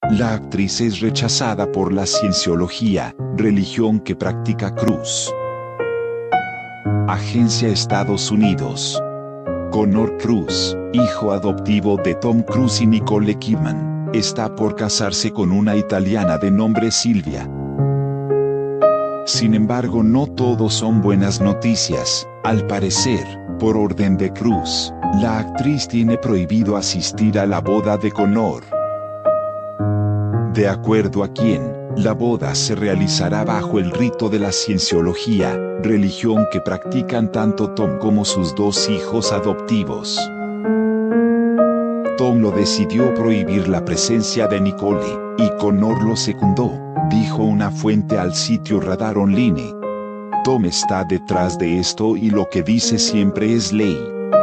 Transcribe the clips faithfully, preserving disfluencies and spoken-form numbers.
La actriz es rechazada por la cienciología, religión que practica Cruise. Agencia Estados Unidos. Connor Cruise, hijo adoptivo de Tom Cruise y Nicole Kidman, está por casarse con una italiana de nombre Silvia. Sin embargo, no todo son buenas noticias. Al parecer, por orden de Cruise, la actriz tiene prohibido asistir a la boda de Connor. De acuerdo a quien, la boda se realizará bajo el rito de la cienciología, religión que practican tanto Tom como sus dos hijos adoptivos. Tom lo decidió prohibir la presencia de Nicole, y Connor lo secundó, dijo una fuente al sitio Radar Online. Tom está detrás de esto y lo que dice siempre es ley.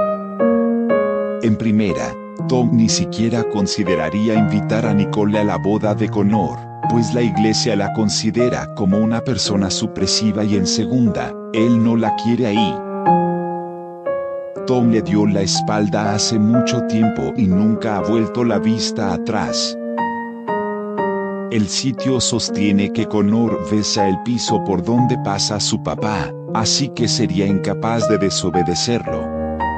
En primera, Tom ni siquiera consideraría invitar a Nicole a la boda de Connor, pues la iglesia la considera como una persona supresiva, y en segunda, él no la quiere ahí. Tom le dio la espalda hace mucho tiempo y nunca ha vuelto la vista atrás. El sitio sostiene que Connor besa el piso por donde pasa su papá, así que sería incapaz de desobedecerlo.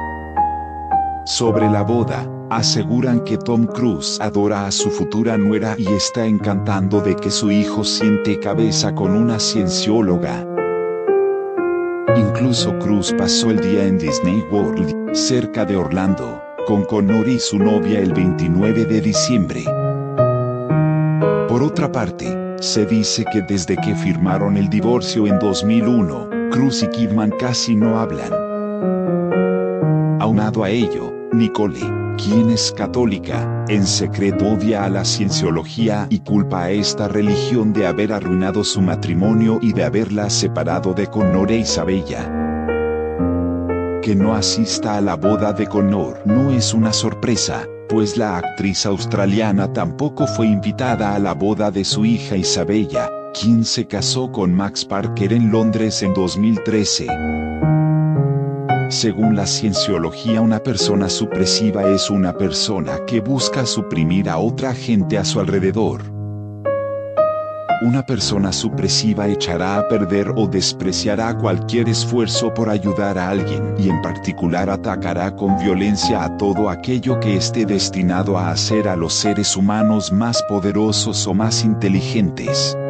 Sobre la boda, aseguran que Tom Cruise adora a su futura nuera y está encantado de que su hijo siente cabeza con una ciencióloga. Incluso Cruise pasó el día en Disney World, cerca de Orlando, con Connor y su novia el veintinueve de diciembre. Por otra parte, se dice que desde que firmaron el divorcio en dos mil uno, Cruise y Kidman casi no hablan. Aunado a ello, Nicole, quien es católica, en secreto odia a la cienciología y culpa a esta religión de haber arruinado su matrimonio y de haberla separado de Connor e Isabella. Que no asista a la boda de Connor no es una sorpresa, pues la actriz australiana tampoco fue invitada a la boda de su hija Isabella, quien se casó con Max Parker en Londres en dos mil trece. Según la cienciología, una persona supresiva es una persona que busca suprimir a otra gente a su alrededor. Una persona supresiva echará a perder o despreciará cualquier esfuerzo por ayudar a alguien, y en particular atacará con violencia a todo aquello que esté destinado a hacer a los seres humanos más poderosos o más inteligentes.